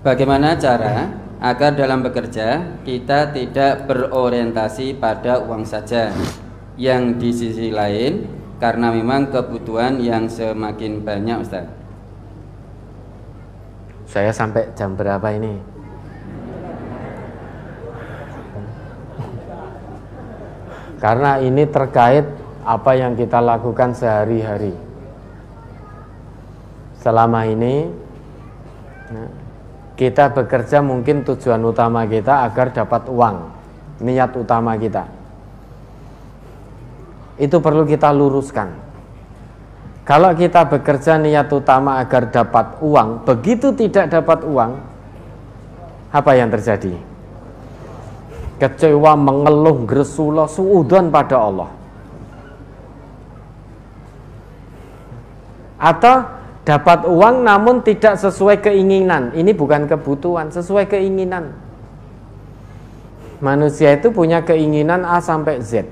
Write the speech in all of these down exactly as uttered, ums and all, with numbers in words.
Bagaimana cara agar dalam bekerja kita tidak berorientasi pada uang saja, yang di sisi lain karena memang kebutuhan yang semakin banyak, Ustaz? Saya sampai jam berapa ini? Karena ini terkait apa yang kita lakukan sehari-hari. Selama ini kita bekerja, mungkin tujuan utama kita agar dapat uang, niat utama kita. Itu perlu kita luruskan. Kalau kita bekerja niat utama agar dapat uang, begitu tidak dapat uang, apa yang terjadi? Kecewa, mengeluh, gresula, suudzon pada Allah. Atau dapat uang namun tidak sesuai keinginan. Ini bukan kebutuhan, sesuai keinginan. Manusia itu punya keinginan A sampai Z.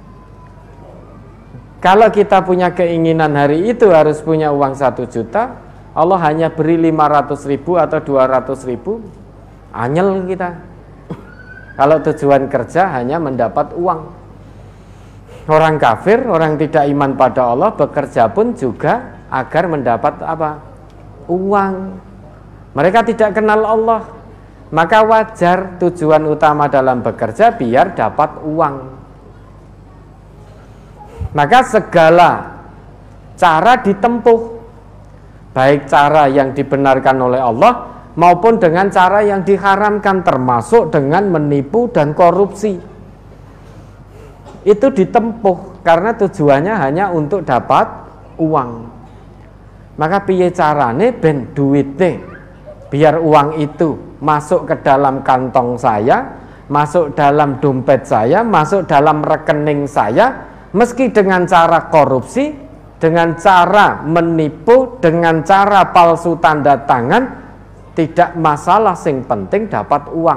Kalau kita punya keinginan hari itu harus punya uang satu juta, Allah hanya beri lima ratus ribu atau dua ratus ribu, anyel kita. Kalau tujuan kerja hanya mendapat uang. Orang kafir, orang tidak iman pada Allah, bekerja pun juga agar mendapat apa? Uang. Mereka tidak kenal Allah. Maka wajar tujuan utama dalam bekerja biar dapat uang. Maka segala cara ditempuh, baik cara yang dibenarkan oleh Allah maupun dengan cara yang diharamkan, termasuk dengan menipu dan korupsi. Itu ditempuh karena tujuannya hanya untuk dapat uang. Maka piye carane ben duite, biar uang itu masuk ke dalam kantong saya, masuk dalam dompet saya, masuk dalam rekening saya, meski dengan cara korupsi, dengan cara menipu, dengan cara palsu tanda tangan, tidak masalah, sing penting dapat uang.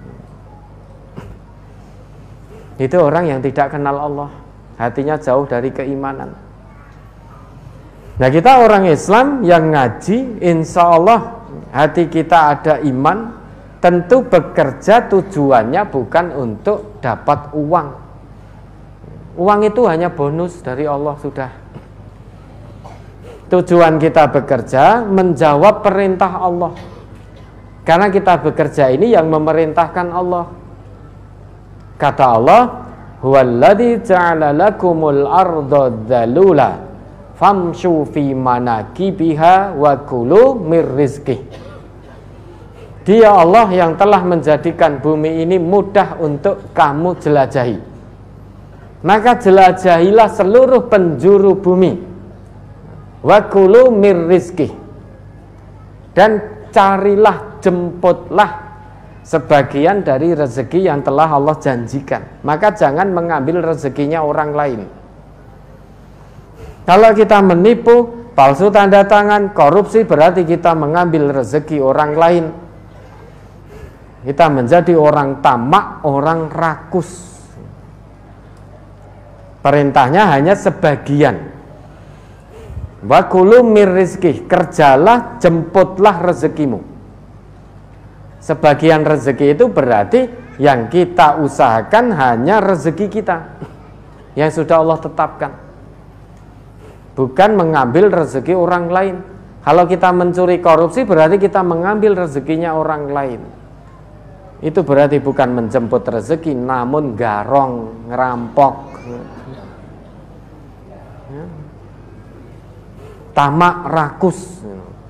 Itu orang yang tidak kenal Allah, hatinya jauh dari keimanan. Nah, kita orang Islam yang ngaji, insya Allah hati kita ada iman. Tentu bekerja tujuannya bukan untuk dapat uang. Uang itu hanya bonus dari Allah sudah. Tujuan kita bekerja menjawab perintah Allah. Karena kita bekerja ini yang memerintahkan Allah. Kata Allah, "Huwallazi ja'ala lakumul arda dzalula famshu fi manakibiha wa kulu mir rizqih." Dia Allah yang telah menjadikan bumi ini mudah untuk kamu jelajahi. Maka jelajahilah seluruh penjuru bumi. Wa kulu mir rizqih. Dan carilah, jemputlah sebagian dari rezeki yang telah Allah janjikan. Maka jangan mengambil rezekinya orang lain. Kalau kita menipu, palsu tanda tangan, korupsi, berarti kita mengambil rezeki orang lain. Kita menjadi orang tamak, orang rakus. Perintahnya hanya sebagian. Wa kulu mir rizqih, kerjalah, jemputlah rezekimu. Sebagian rezeki itu berarti yang kita usahakan hanya rezeki kita yang sudah Allah tetapkan, bukan mengambil rezeki orang lain. Kalau kita mencuri, korupsi, berarti kita mengambil rezekinya orang lain. Itu berarti bukan menjemput rezeki, namun garong, ngerampok, tamak, rakus.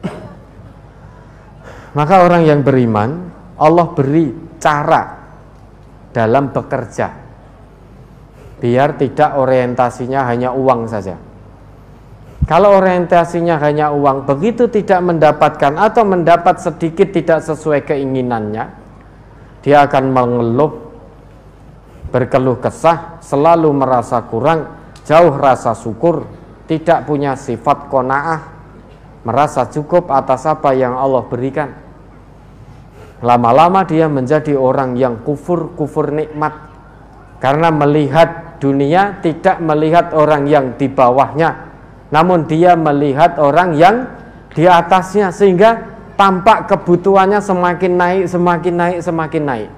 Maka orang yang beriman, Allah beri cara dalam bekerja biar tidak orientasinya hanya uang saja. Kalau orientasinya hanya uang, begitu tidak mendapatkan atau mendapat sedikit tidak sesuai keinginannya, dia akan mengeluh, berkeluh kesah, selalu merasa kurang, jauh rasa syukur, tidak punya sifat qanaah, merasa cukup atas apa yang Allah berikan. Lama-lama dia menjadi orang yang kufur, kufur nikmat. Karena melihat dunia tidak melihat orang yang di bawahnya, namun dia melihat orang yang di atasnya, sehingga tampak kebutuhannya semakin naik, semakin naik, semakin naik.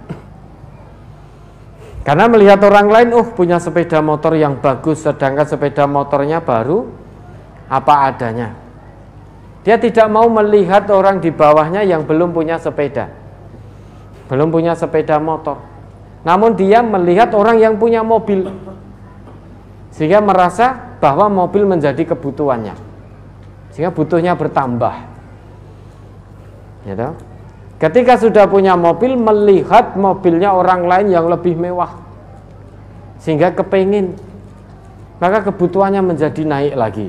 Karena melihat orang lain, oh punya sepeda motor yang bagus, sedangkan sepeda motornya baru apa adanya. Dia tidak mau melihat orang di bawahnya yang belum punya sepeda, belum punya sepeda motor. Namun dia melihat orang yang punya mobil, sehingga merasa bahwa mobil menjadi kebutuhannya, sehingga butuhnya bertambah. Gitu. Ketika sudah punya mobil, melihat mobilnya orang lain yang lebih mewah, sehingga kepingin, maka kebutuhannya menjadi naik lagi.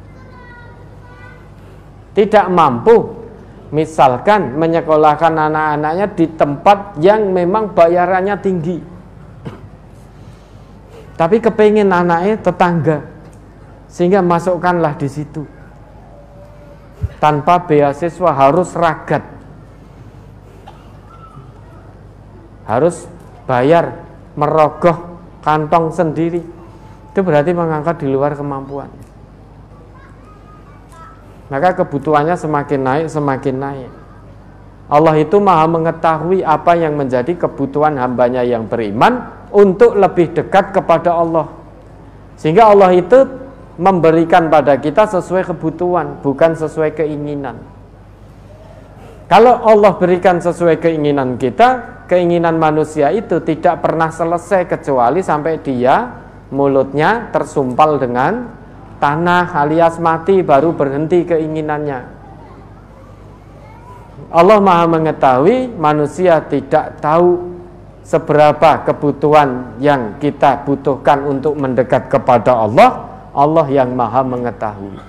Tidak mampu, misalkan menyekolahkan anak-anaknya di tempat yang memang bayarannya tinggi, tapi kepingin anaknya tetangga, sehingga masukkanlah di situ. Tanpa beasiswa, harus ragat, harus bayar, merogoh kantong sendiri. Itu berarti mengangkat di luar kemampuan. Maka kebutuhannya semakin naik, semakin naik. Allah itu maha mengetahui apa yang menjadi kebutuhan hambanya yang beriman untuk lebih dekat kepada Allah. Sehingga Allah itu memberikan pada kita sesuai kebutuhan, bukan sesuai keinginan. Kalau Allah berikan sesuai keinginan kita, keinginan manusia itu tidak pernah selesai kecuali sampai dia mulutnya tersumpal dengan tanah alias mati, baru berhenti keinginannya. Allah maha mengetahui, manusia tidak tahu seberapa kebutuhan yang kita butuhkan untuk mendekat kepada Allah. Allah yang maha mengetahui.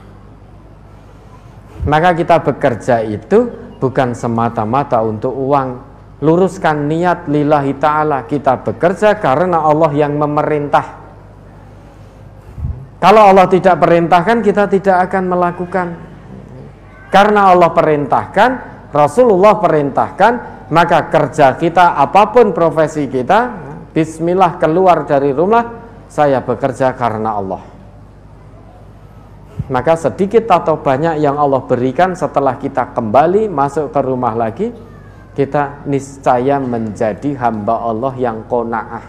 Maka kita bekerja itu bukan semata-mata untuk uang. Luruskan niat lillahi ta'ala. Kita bekerja karena Allah yang memerintah. Kalau Allah tidak perintahkan, kita tidak akan melakukan. Karena Allah perintahkan, Rasulullah perintahkan, maka kerja kita, apapun profesi kita, bismillah keluar dari rumah, saya bekerja karena Allah. Maka sedikit atau banyak yang Allah berikan setelah kita kembali masuk ke rumah lagi, kita niscaya menjadi hamba Allah yang qanaah.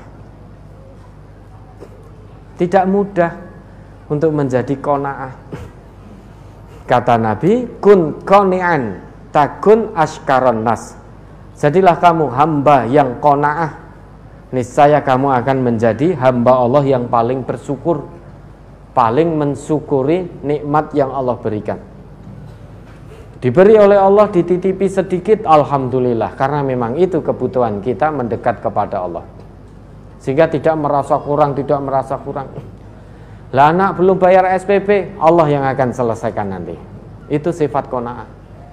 Tidak mudah untuk menjadi qanaah. Kata Nabi, kun qani'an takun asykaron nas. Jadilah kamu hamba yang qanaah, niscaya kamu akan menjadi hamba Allah yang paling bersyukur, paling mensyukuri nikmat yang Allah berikan. Diberi oleh Allah, dititipi sedikit, alhamdulillah, karena memang itu kebutuhan kita mendekat kepada Allah, sehingga tidak merasa kurang, tidak merasa kurang. Lah anak belum bayar S P P, Allah yang akan selesaikan nanti. Itu sifat qanaah.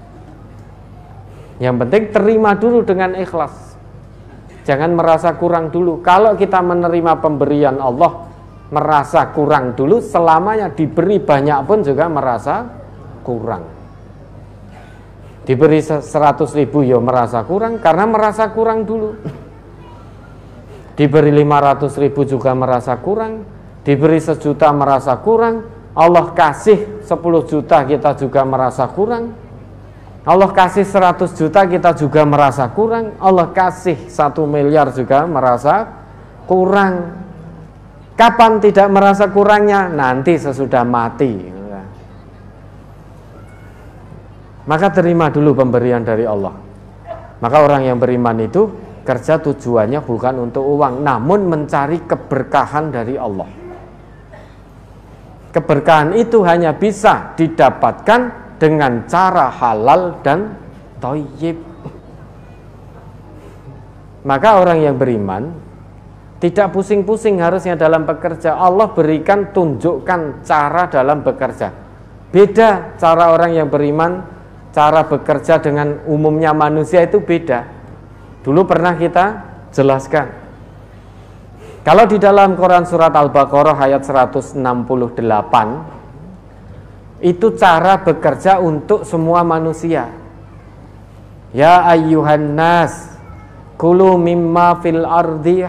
Yang penting terima dulu dengan ikhlas, jangan merasa kurang dulu. Kalau kita menerima pemberian Allah merasa kurang dulu, selamanya diberi banyak pun juga merasa kurang. Diberi seratus ribu ya merasa kurang, karena merasa kurang dulu. Diberi lima ratus ribu juga merasa kurang. Diberi sejuta merasa kurang. Allah kasih sepuluh juta kita juga merasa kurang. Allah kasih seratus juta kita juga merasa kurang. Allah kasih satu miliar juga merasa kurang. Kapan tidak merasa kurangnya? Nanti sesudah mati. Maka terima dulu pemberian dari Allah. Maka orang yang beriman itu kerja tujuannya bukan untuk uang, namun mencari keberkahan dari Allah. Keberkahan itu hanya bisa didapatkan dengan cara halal dan thayyib. Maka orang yang beriman tidak pusing-pusing harusnya dalam bekerja. Allah berikan, tunjukkan cara dalam bekerja. Beda cara orang yang beriman, cara bekerja dengan umumnya manusia itu beda. Dulu pernah kita jelaskan. Kalau di dalam Quran surat Al-Baqarah ayat seratus enam puluh delapan, itu cara bekerja untuk semua manusia. Ya ayyuhan nas, kulu mimma fil ardi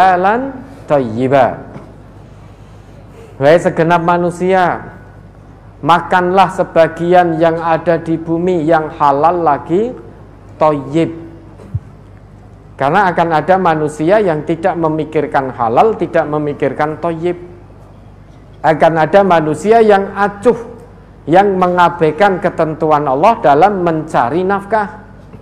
halalan thayyiba. Wahai segenap manusia, makanlah sebagian yang ada di bumi yang halal lagi thayyib. Karena akan ada manusia yang tidak memikirkan halal, tidak memikirkan thayyib. Akan ada manusia yang acuh, yang mengabaikan ketentuan Allah dalam mencari nafkah.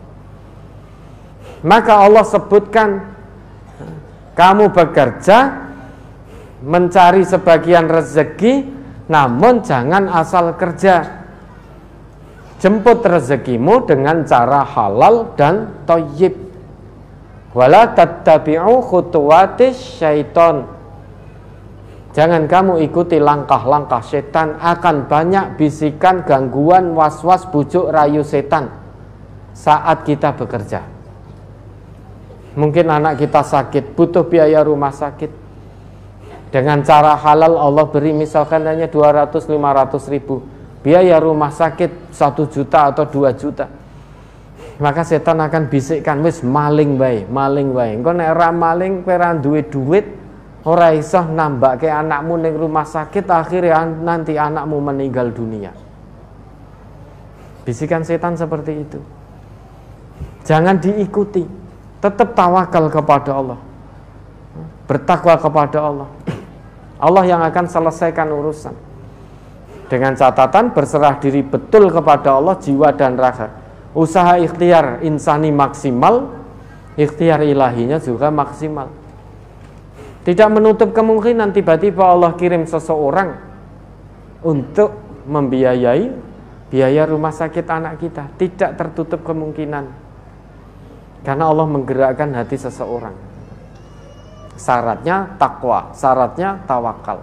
Maka Allah sebutkan, kamu bekerja mencari sebagian rezeki, namun jangan asal kerja. Jemput rezekimu dengan cara halal dan thayyib. Wala tattabi'u khutuwatis syaiton. Jangan kamu ikuti langkah-langkah setan. Akan banyak bisikan, gangguan, was-was, bujuk rayu setan saat kita bekerja. Mungkin anak kita sakit, butuh biaya rumah sakit. Dengan cara halal Allah beri misalkan hanya dua ratus sampai lima ratus ribu. Biaya rumah sakit satu juta atau dua juta. Maka setan akan bisikkan, wis maling bae, maling bae. Engko nek ora maling kowe ora duwe duit, ora iso nambahke anakmu ning rumah sakit, akhirnya nanti anakmu meninggal dunia. Bisikan setan seperti itu. Jangan diikuti. Tetap tawakal kepada Allah, bertakwa kepada Allah. Allah yang akan selesaikan urusan. Dengan catatan berserah diri betul kepada Allah jiwa dan raga. Usaha ikhtiar insani maksimal, ikhtiar ilahinya juga maksimal. Tidak menutup kemungkinan tiba-tiba Allah kirim seseorang untuk membiayai biaya rumah sakit anak kita. Tidak tertutup kemungkinan. Karena Allah menggerakkan hati seseorang. Syaratnya takwa, syaratnya tawakal.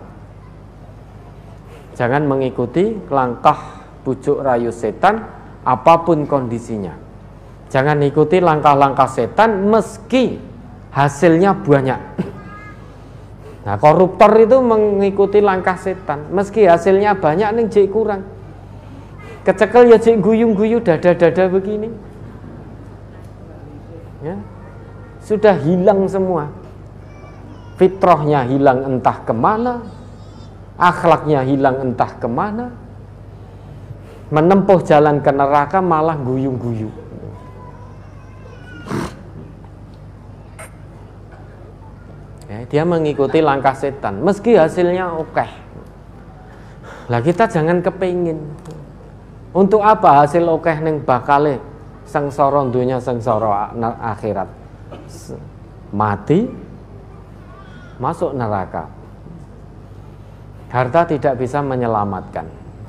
Jangan mengikuti langkah bujuk rayu setan apapun kondisinya. Jangan ikuti langkah-langkah setan meski hasilnya banyak. Nah, koruptor itu mengikuti langkah setan meski hasilnya banyak ning jek kurang. Kecekel ya jek guyu-guyu dada-dada begini. Ya, sudah hilang semua. Fitrahnya hilang entah kemana, akhlaknya hilang entah kemana, menempuh jalan ke neraka malah guyu-guyu. Ya, dia mengikuti langkah setan meski hasilnya oke. Lah kita jangan kepingin. Untuk apa hasil oke ning bakale sengsara dunia, sengsara akhirat? Mati, masuk neraka. Harta tidak bisa menyelamatkan.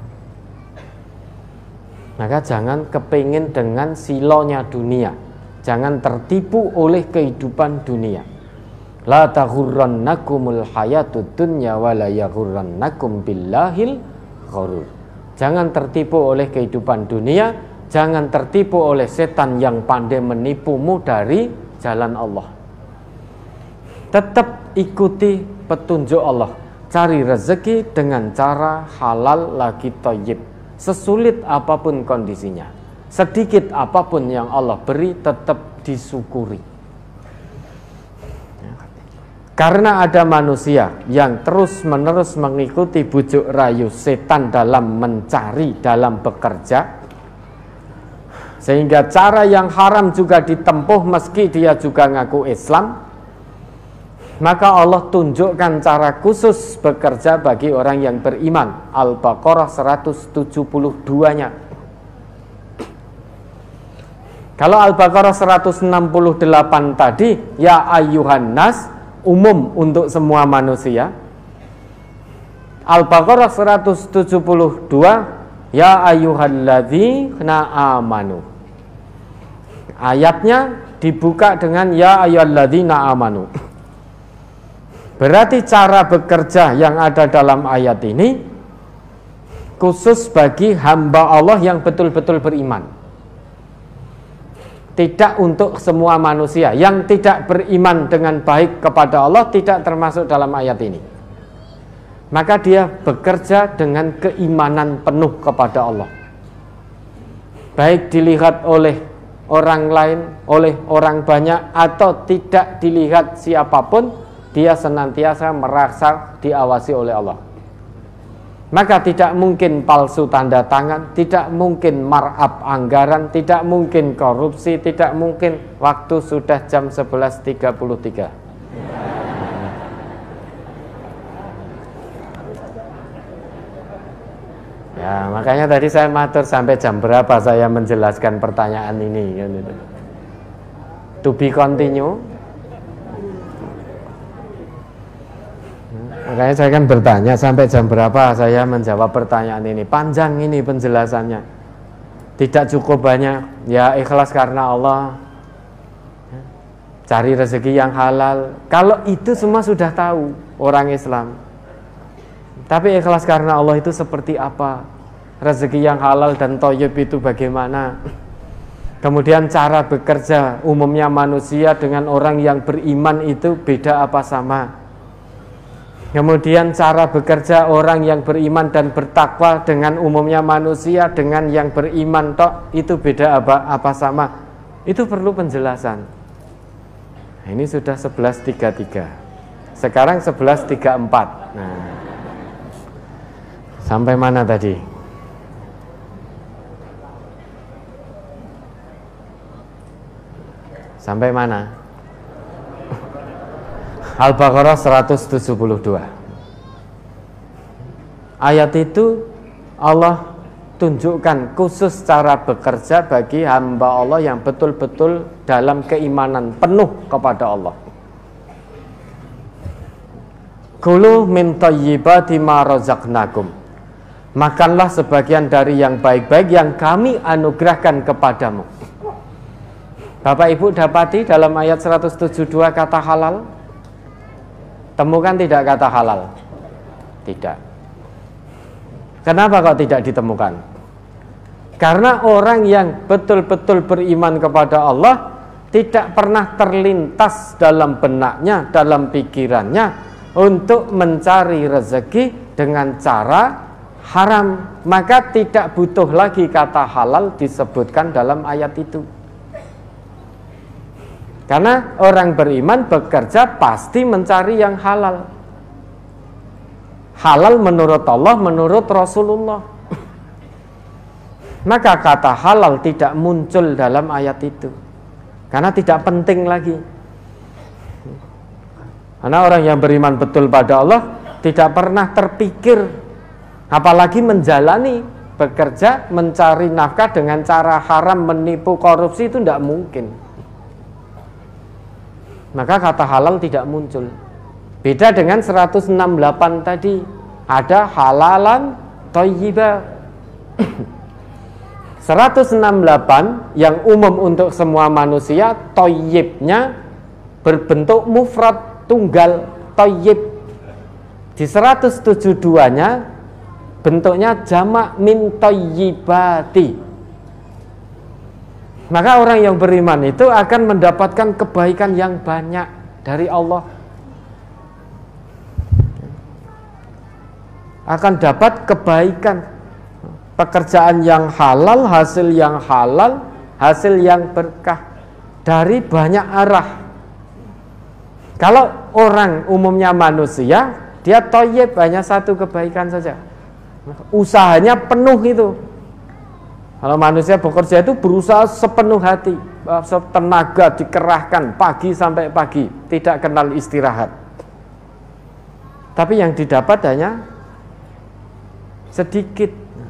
Maka jangan kepingin dengan silonya dunia. Jangan tertipu oleh kehidupan dunia. La taghurrannakumul hayatud dunya wa la yaghurrannakum billahil ghurur. Jangan tertipu oleh kehidupan dunia. Jangan tertipu oleh setan yang pandai menipumu dari jalan Allah. Tetap ikuti petunjuk Allah. Cari rezeki dengan cara halal lagi thayyib. Sesulit apapun kondisinya, sedikit apapun yang Allah beri, tetap disyukuri. Karena ada manusia yang terus-menerus mengikuti bujuk rayu setan dalam mencari, dalam bekerja, sehingga cara yang haram juga ditempuh meski dia juga ngaku Islam. Maka Allah tunjukkan cara khusus bekerja bagi orang yang beriman. Al-Baqarah seratus tujuh puluh dua-nya. Kalau Al-Baqarah seratus enam puluh delapan tadi, ya ayyuhan nas, umum untuk semua manusia. Al-Baqarah seratus tujuh puluh dua, ya ayyuhalladzina amanu. Ayatnya dibuka dengan ya ayyuhalladzina amanu. Berarti cara bekerja yang ada dalam ayat ini khusus bagi hamba Allah yang betul-betul beriman. Tidak untuk semua manusia. Yang tidak beriman dengan baik kepada Allah tidak termasuk dalam ayat ini. Maka dia bekerja dengan keimanan penuh kepada Allah. Baik dilihat oleh orang lain, oleh orang banyak, atau tidak dilihat siapapun, dia senantiasa merasa diawasi oleh Allah. Maka tidak mungkin palsu tanda tangan, tidak mungkin markup anggaran, tidak mungkin korupsi, tidak mungkin. Waktu sudah jam sebelas tiga puluh tiga. Ya, makanya tadi saya matur sampai jam berapa saya menjelaskan pertanyaan ini. To be continue. Makanya saya kan bertanya sampai jam berapa saya menjawab pertanyaan ini. Panjang ini penjelasannya. Tidak cukup banyak. Ya ikhlas karena Allah. Cari rezeki yang halal. Kalau itu semua sudah tahu orang Islam. Tapi ikhlas karena Allah itu seperti apa? Rezeki yang halal dan thayyib itu bagaimana? Kemudian cara bekerja umumnya manusia dengan orang yang beriman itu beda apa sama? Kemudian cara bekerja orang yang beriman dan bertakwa dengan umumnya manusia dengan yang beriman tok itu beda apa apa sama? Itu perlu penjelasan. Nah, ini sudah sebelas tiga puluh tiga. Sekarang sebelas tiga puluh empat. Nah, sampai mana tadi? Sampai mana? Al-Baqarah seratus tujuh puluh dua. Ayat itu Allah tunjukkan khusus cara bekerja bagi hamba Allah yang betul-betul dalam keimanan penuh kepada Allah. Kulu min thayyibati ma razaqnakum. Makanlah sebagian dari yang baik-baik yang kami anugerahkan kepadamu. Bapak Ibu dapati dalam ayat seratus tujuh puluh dua kata halal? Temukan tidak kata halal? Tidak. Kenapa kok tidak ditemukan? Karena orang yang betul-betul beriman kepada Allah tidak pernah terlintas dalam benaknya, dalam pikirannya untuk mencari rezeki dengan cara haram. Maka tidak butuh lagi kata halal disebutkan dalam ayat itu. Karena orang beriman bekerja pasti mencari yang halal. Halal menurut Allah, menurut Rasulullah. Maka kata halal tidak muncul dalam ayat itu. Karena tidak penting lagi. Karena orang yang beriman betul pada Allah tidak pernah terpikir, apalagi menjalani bekerja, mencari nafkah dengan cara haram, menipu, korupsi, itu tidak mungkin. Maka kata halal tidak muncul. Beda dengan seratus enam puluh delapan tadi, ada halalan thayyiba. seratus enam puluh delapan yang umum untuk semua manusia, thayyibnya berbentuk mufrad, tunggal, thayyib. Di seratus tujuh puluh dua nya bentuknya jamak min thayyibati. Maka orang yang beriman itu akan mendapatkan kebaikan yang banyak dari Allah. Akan dapat kebaikan, pekerjaan yang halal, hasil yang halal, hasil yang berkah dari banyak arah. Kalau orang umumnya manusia, dia thayyib hanya satu kebaikan saja. Usahanya penuh itu. Kalau manusia bekerja itu berusaha sepenuh hati, tenaga dikerahkan pagi sampai pagi, tidak kenal istirahat. Tapi yang didapat hanya sedikit.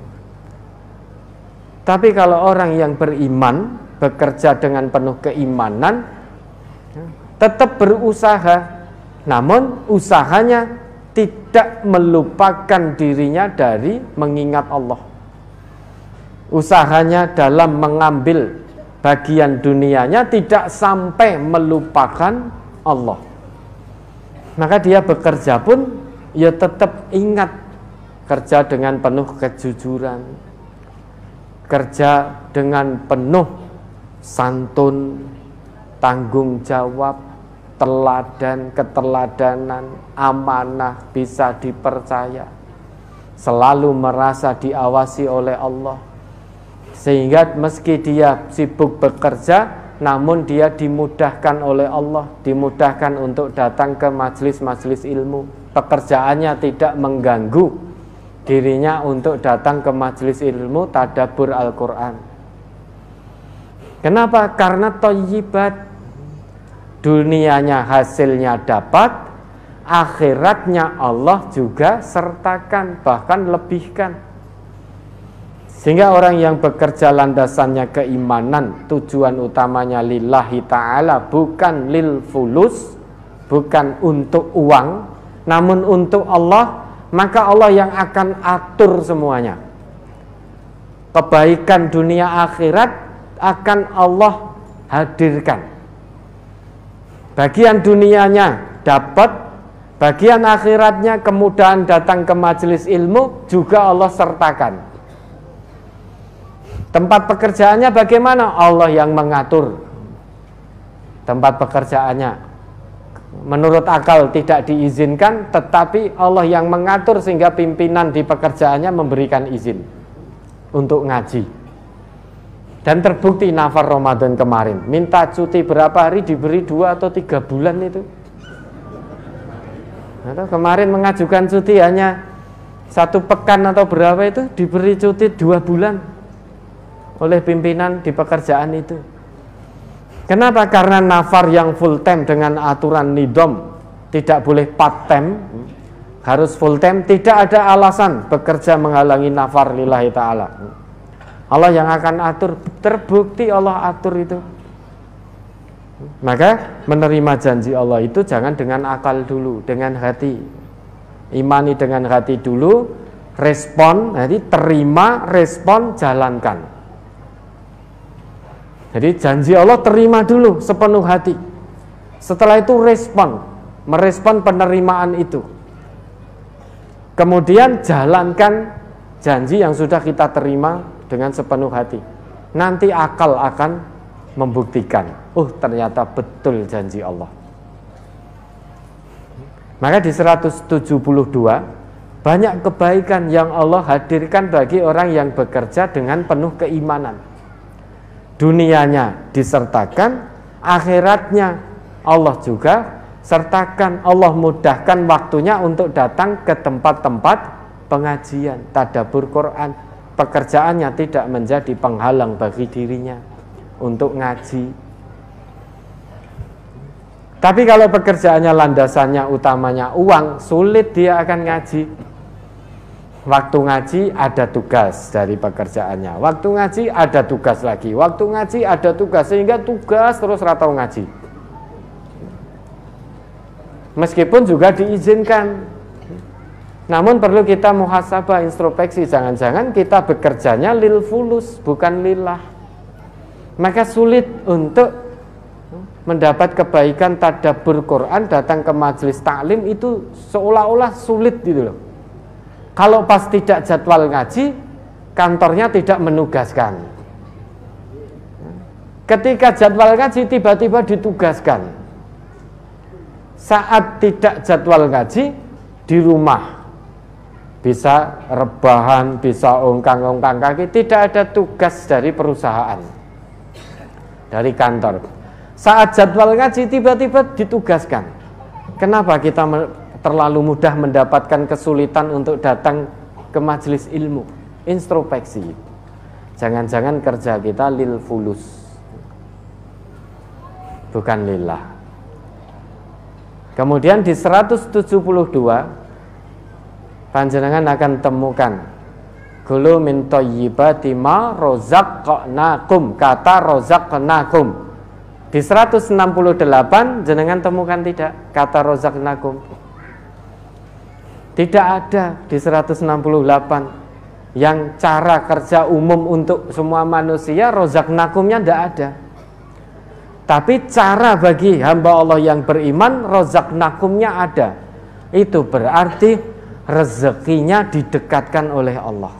Tapi kalau orang yang beriman, bekerja dengan penuh keimanan, tetap berusaha, namun usahanya tidak melupakan dirinya dari mengingat Allah. Usahanya dalam mengambil bagian dunianya tidak sampai melupakan Allah. Maka dia bekerja pun ya tetap ingat, kerja dengan penuh kejujuran, kerja dengan penuh santun, tanggung jawab, teladan, keteladanan, amanah, bisa dipercaya, selalu merasa diawasi oleh Allah. Sehingga meski dia sibuk bekerja, namun dia dimudahkan oleh Allah, dimudahkan untuk datang ke majelis-majelis ilmu. Pekerjaannya tidak mengganggu dirinya untuk datang ke majelis ilmu tadabbur Al-Quran. Kenapa? Karena thayyibat, dunianya hasilnya dapat, akhiratnya Allah juga sertakan, bahkan lebihkan. Sehingga orang yang bekerja landasannya keimanan, tujuan utamanya lillahi ta'ala, bukan lil fulus, bukan untuk uang, namun untuk Allah, maka Allah yang akan atur semuanya. Kebaikan dunia akhirat akan Allah hadirkan. Bagian dunianya dapat, bagian akhiratnya kemudahan datang ke majelis ilmu juga Allah sertakan. Tempat pekerjaannya bagaimana? Allah yang mengatur tempat pekerjaannya. Menurut akal tidak diizinkan, tetapi Allah yang mengatur sehingga pimpinan di pekerjaannya memberikan izin untuk ngaji. Dan terbukti nafar Ramadan kemarin, minta cuti berapa hari diberi dua atau tiga bulan itu. Atau kemarin mengajukan cuti hanya satu pekan atau berapa itu, diberi cuti dua bulan oleh pimpinan di pekerjaan itu. Kenapa? Karena nafar yang full time dengan aturan nidom, tidak boleh part time, harus full time, tidak ada alasan bekerja menghalangi nafar lillahi ta'ala. Allah yang akan atur, terbukti Allah atur itu. Maka menerima janji Allah itu jangan dengan akal dulu, dengan hati. Imani dengan hati dulu, respon, jadi terima, respon, jalankan. Jadi janji Allah terima dulu sepenuh hati. Setelah itu respon, merespon penerimaan itu. Kemudian jalankan janji yang sudah kita terima dengan sepenuh hati. Nanti akal akan membuktikan, oh ternyata betul janji Allah. Maka di seratus tujuh puluh dua banyak kebaikan yang Allah hadirkan bagi orang yang bekerja dengan penuh keimanan. Dunianya disertakan, akhiratnya Allah juga sertakan. Allah mudahkan waktunya untuk datang ke tempat-tempat pengajian, tadabbur Quran. Pekerjaannya tidak menjadi penghalang bagi dirinya untuk ngaji. Tapi kalau pekerjaannya landasannya utamanya uang, sulit dia akan ngaji. Waktu ngaji ada tugas dari pekerjaannya, waktu ngaji ada tugas lagi, waktu ngaji ada tugas, sehingga tugas terus ratau ngaji. Meskipun juga diizinkan, namun perlu kita muhasabah, introspeksi, jangan-jangan kita bekerjanya lil fulus, bukan lillah. Maka sulit untuk mendapat kebaikan tadabbur Quran, datang ke majelis taklim itu seolah-olah sulit gitu loh. Kalau pas tidak jadwal ngaji, kantornya tidak menugaskan. Ketika jadwal ngaji tiba-tiba ditugaskan. Saat tidak jadwal ngaji di rumah, bisa rebahan, bisa ongkang-ongkang kaki, tidak ada tugas dari perusahaan, dari kantor. Saat jadwal ngaji tiba-tiba ditugaskan. Kenapa kita terlalu mudah mendapatkan kesulitan untuk datang ke majelis ilmu? Introspeksi. Jangan-jangan kerja kita lil fulus, bukan lillah. Kemudian di seratus tujuh puluh dua panjenengan akan temukan Kulu min thayyibati ma rozaqnakum, kata rozaqnakum. Di seratus enam puluh delapan jenengan temukan tidak kata rozaqnakum? Tidak ada di seratus enam puluh delapan. Yang cara kerja umum untuk semua manusia rozaqnakumnya tidak ada. Tapi cara bagi hamba Allah yang beriman rozaqnakumnya ada. Itu berarti rezekinya didekatkan oleh Allah.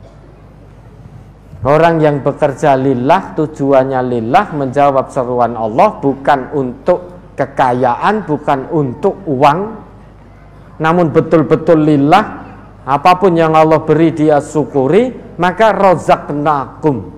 Orang yang bekerja lillah, tujuannya lillah, menjawab seruan Allah, bukan untuk kekayaan, bukan untuk uang, namun betul-betul lillah. Apapun yang Allah beri dia syukuri, maka rozaqnakum,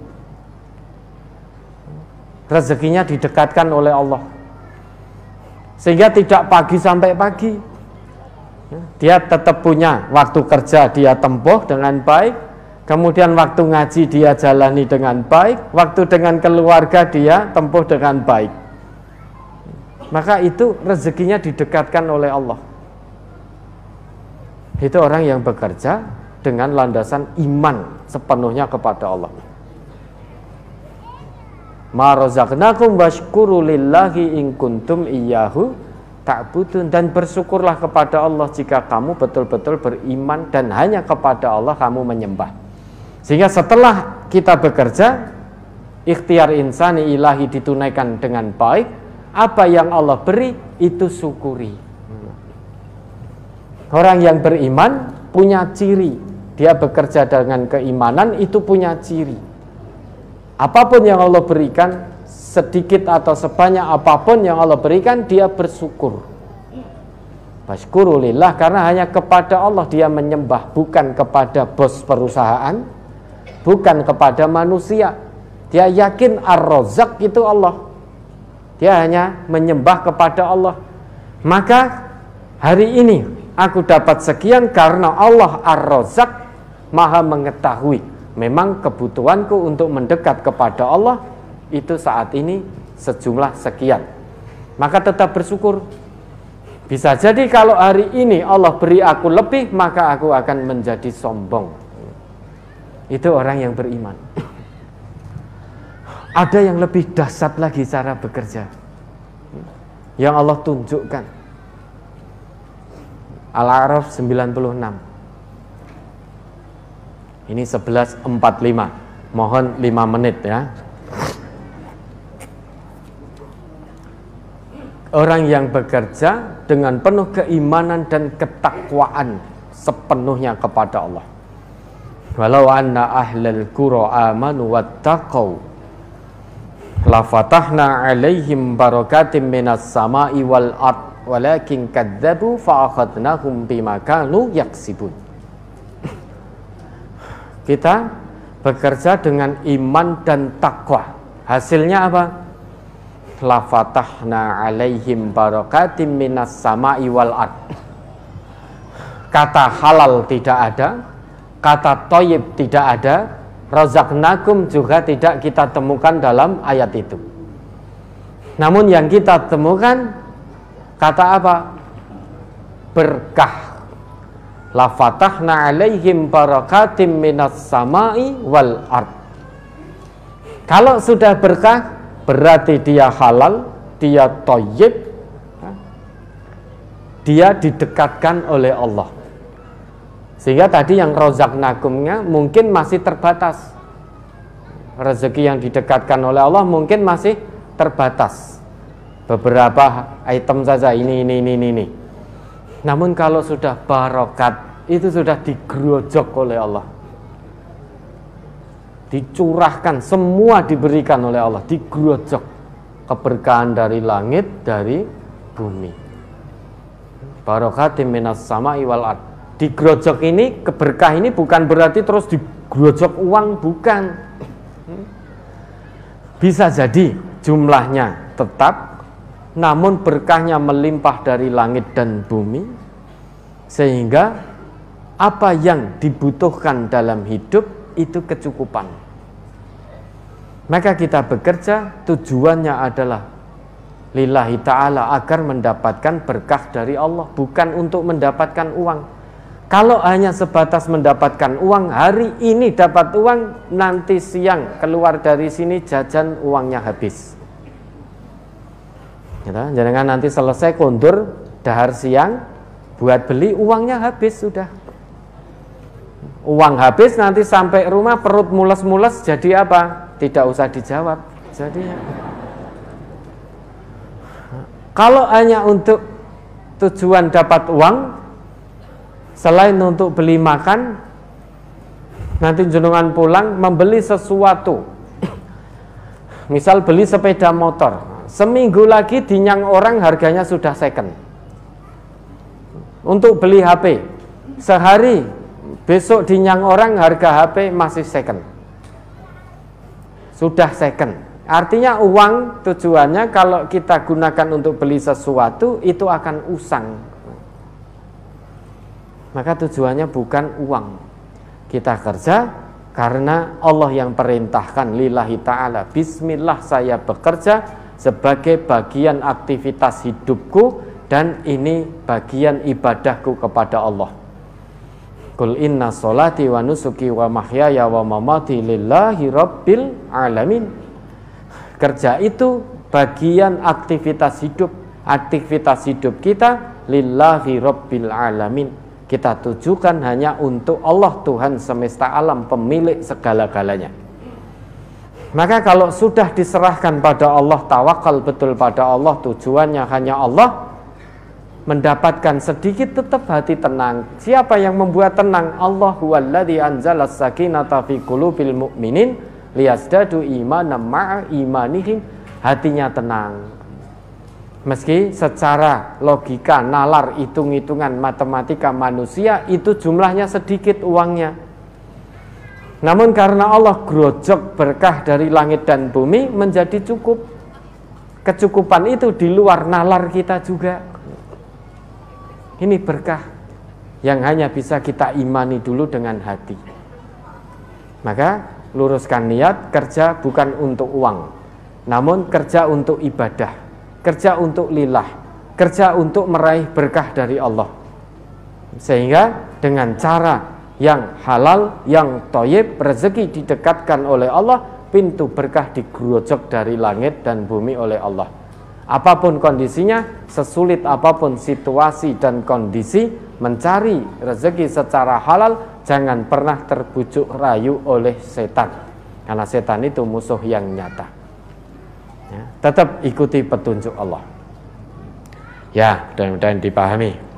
rezekinya didekatkan oleh Allah, sehingga tidak pagi sampai pagi, Dia tetap punya waktu kerja, dia tempuh dengan baik, kemudian waktu ngaji dia jalani dengan baik, waktu dengan keluarga dia tempuh dengan baik. Maka itu rezekinya didekatkan oleh Allah. Itu orang yang bekerja dengan landasan iman sepenuhnya kepada Allah. Ma razaqnakum washkuru lillahi in kuntum iyyahu ta'budun, dan bersyukurlah kepada Allah jika kamu betul-betul beriman dan hanya kepada Allah kamu menyembah. Sehingga setelah kita bekerja, ikhtiar insani ilahi ditunaikan dengan baik, apa yang Allah beri itu syukuri. Orang yang beriman punya ciri, dia bekerja dengan keimanan itu punya ciri. Apapun yang Allah berikan, sedikit atau sebanyak apapun yang Allah berikan, dia bersyukur. Bashkurulillah, karena hanya kepada Allah dia menyembah, bukan kepada bos perusahaan, bukan kepada manusia. Dia yakin Ar-Razzaq itu Allah. Dia hanya menyembah kepada Allah. Maka hari ini aku dapat sekian karena Allah Ar-Razzaq Maha mengetahui. Memang kebutuhanku untuk mendekat kepada Allah itu saat ini sejumlah sekian. Maka tetap bersyukur. Bisa jadi kalau hari ini Allah beri aku lebih, maka aku akan menjadi sombong. Itu orang yang beriman. Ada yang lebih dahsyat lagi cara bekerja yang Allah tunjukkan. Al-A'raf sembilan puluh enam. Ini sebelas empat puluh lima. Mohon lima menit ya. Orang yang bekerja dengan penuh keimanan dan ketakwaan sepenuhnya kepada Allah. Walau anna ahlal qura amanu wattaqau la fatahna alaihim barakatim minas sama'i wal ard walakin kadzabu fa akhadnahum bima kanu yaksibun. Kita bekerja dengan iman dan takwa. Hasilnya apa? La fatahna alaihim barakatim minas sama'i wal ard. Kata halal tidak ada, kata thayyib tidak ada, razaqnakum juga tidak kita temukan dalam ayat itu. Namun yang kita temukan kata apa? Berkah. La fatahna alaihim barakatim minas sama'i wal ard. Kalau sudah berkah berarti dia halal, dia thayyib, dia didekatkan oleh Allah. Sehingga tadi yang razaqnakumnya mungkin masih terbatas. Rezeki yang didekatkan oleh Allah mungkin masih terbatas. Beberapa item saja, ini, ini, ini, ini. Namun kalau sudah barokat, itu sudah digerojok oleh Allah. Dicurahkan, semua diberikan oleh Allah, digerojok. Keberkahan dari langit, dari bumi. Barakatim minas sama'i wal ard. Digerojok ini, keberkah ini bukan berarti terus digerojok uang, bukan. Bisa jadi jumlahnya tetap, namun berkahnya melimpah dari langit dan bumi, sehingga apa yang dibutuhkan dalam hidup itu kecukupan. Maka kita bekerja tujuannya adalah lillahi ta'ala, agar mendapatkan berkah dari Allah, bukan untuk mendapatkan uang. Kalau hanya sebatas mendapatkan uang, hari ini dapat uang, nanti siang keluar dari sini jajan uangnya habis. Jangan nanti selesai kondur dahar siang, buat beli uangnya habis sudah. Uang habis, nanti sampai rumah perut mules-mules, jadi apa? Tidak usah dijawab. Jadinya kalau hanya untuk tujuan dapat uang, selain untuk beli makan, nanti jenengan pulang membeli sesuatu. Misal beli sepeda motor, seminggu lagi dinyang orang harganya sudah second. Untuk beli H P, sehari besok dinyang orang harga H P masih second. Sudah second. Artinya uang tujuannya kalau kita gunakan untuk beli sesuatu itu akan usang. maka tujuannya bukan uang. Kita kerja karena Allah yang perintahkan, lillahi ta'ala, bismillah saya bekerja sebagai bagian aktivitas hidupku dan ini bagian ibadahku kepada Allah. Qul inna sholati wa nusuki wa mahyaya wa mamati lillahi rabbil alamin. Kerja itu bagian aktivitas hidup. Aktivitas hidup kita lillahi rabbil alamin. Kita tujukan hanya untuk Allah, Tuhan semesta alam, pemilik segala-galanya. Maka kalau sudah diserahkan pada Allah, tawakal betul pada Allah, tujuannya hanya Allah, mendapatkan sedikit tetap hati tenang. Siapa yang membuat tenang? Allah huwallazi anzala sakinata fi qulubil mu'minin liyazdadu imanan ma'a imanihim. Hatinya tenang. Meski secara logika, nalar, hitung-hitungan matematika manusia itu jumlahnya sedikit uangnya. Namun karena Allah grojok berkah dari langit dan bumi menjadi cukup. Kecukupan itu di luar nalar kita juga. Ini berkah yang hanya bisa kita imani dulu dengan hati. Maka luruskan niat, kerja bukan untuk uang, namun kerja untuk ibadah, kerja untuk lillah, kerja untuk meraih berkah dari Allah. Sehingga dengan cara yang halal, yang thayyib, rezeki didekatkan oleh Allah, pintu berkah digerojok dari langit dan bumi oleh Allah. Apapun kondisinya, sesulit apapun situasi dan kondisi, mencari rezeki secara halal, jangan pernah terbujuk rayu oleh setan, karena setan itu musuh yang nyata. Ya, tetap ikuti petunjuk Allah. Ya, mudah-mudahan dipahami.